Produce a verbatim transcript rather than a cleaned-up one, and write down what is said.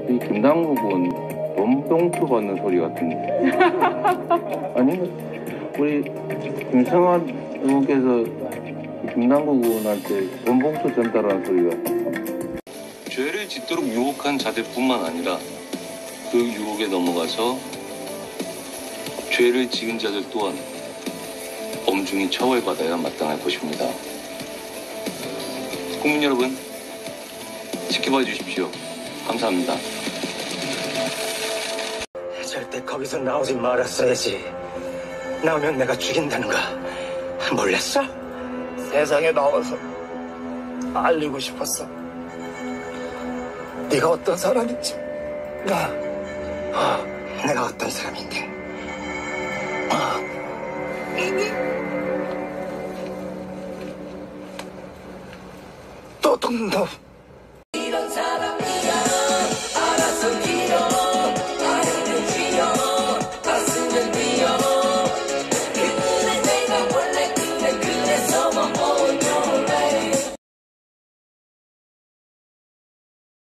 이 김남국은 돈봉투 받는 소리 같은데. 아니, 우리 김성환 의원께서 김남국 의원한테 돈봉투 전달하는 소리가. 죄를 짓도록 유혹한 자들뿐만 아니라 그 유혹에 넘어가서 죄를 지은 자들 또한 엄중히 처벌받아야 마땅할 것입니다. 국민 여러분, 지켜봐 주십시오. 감사합니다. 절대 거기서 나오지 말았어야지. 나오면 내가 죽인다는 거 몰랐어? 세상에 나와서 알리고 싶었어. 네가 어떤 사람인지. 나 어, 내가 어떤 사람인데. 어. 또 너